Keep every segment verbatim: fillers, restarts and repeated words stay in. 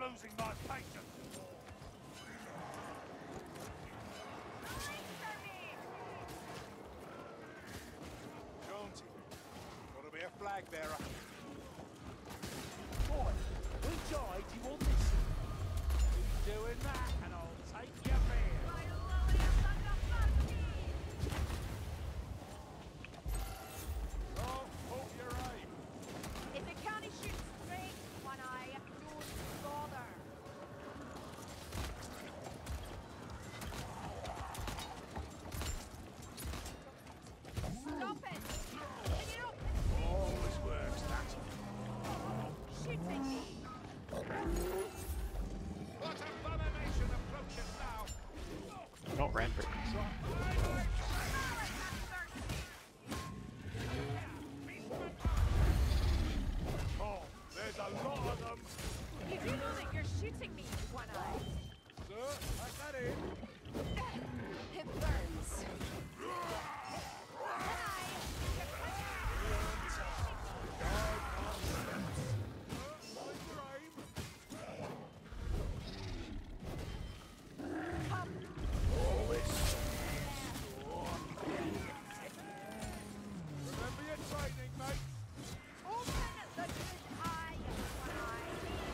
losing my patience. Jonesy, gotta be a flag bearer. Boy, which eye do you want this? Keep doing that, and I'll take your beer. Oh, hold your aim. If the county shoots straight, one eye, don't bother. Stop it! Pick it up! Always works, that. Shooting me! What abomination approaches now? I don't Rampart. Oh, there's a lot of them. You do know that you're shooting me, one eye. Sir, pack that in. It burns. One eye, you're Come. Remember your training, mate. Open the good eye, one eye.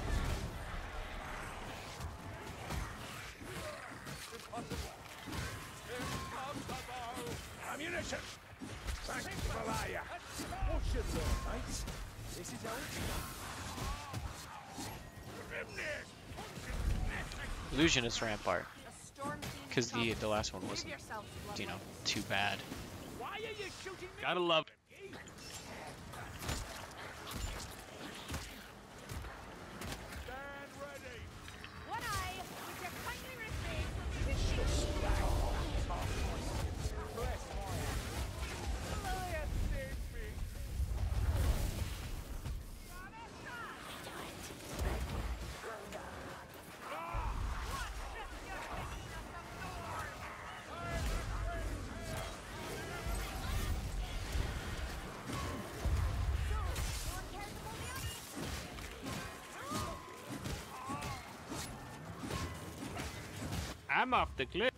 Impossible. Here comes the ball. Ammunition. Thanks, Malaya. What's your turn, mate? This is how it's done. Grimness. Illusionist Rampart. A storm seems Because the coming. the last one Prove wasn't, yourselves, you know, lovely. too bad. Why are you shooting me? Gotta love it. Stand ready. One eye, would you kindly refrain from pushing me? Bless my hand. Malaya saved me. I'm off the cliff.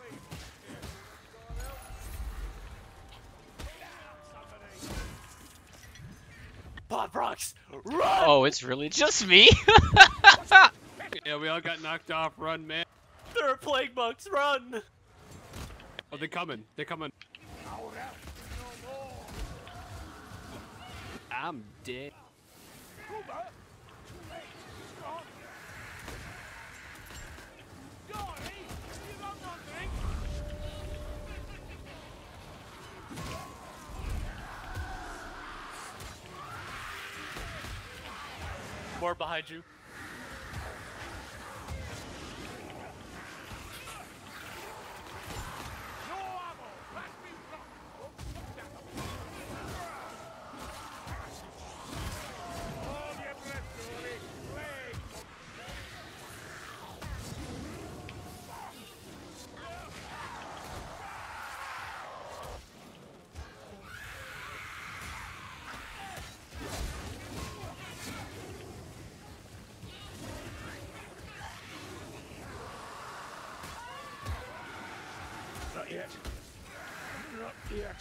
Pop rocks! Run! Oh, it's really just me? Yeah, we all got knocked off. Run, man. There are plague bugs! Run! Oh, they're coming. They're coming. I'm dead. More behind you. Not yet. Not yet.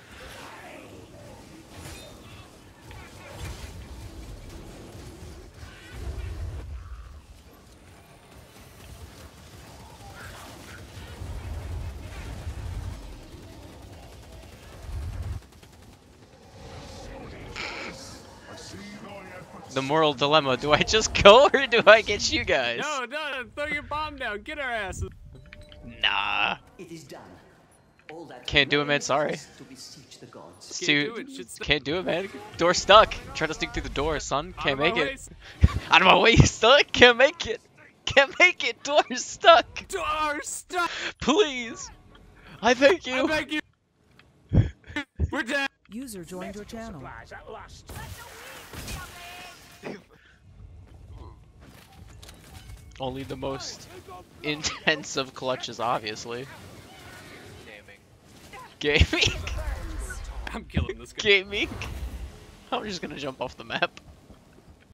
The moral dilemma, do I just go or do I get you guys? No, no, throw your bomb down. Get our asses. Nah. It is done. All that Can't do it, man, remains sorry. is to beseech the gods. It's Can't too, do it, shit's stuck. can't do it, man. Door stuck. Try to sneak through the door, son. Out Can't of my make way. it. Out of my way, you stuck. Can't make it. Can't make it. Door's stuck. Door stuck. Please. I thank I you. beg you. We're dead. User joined your channel. Supplies at last. Only the most intense of clutches, obviously. Gaming. I'm killing this guy. Gaming. I'm just gonna jump off the map.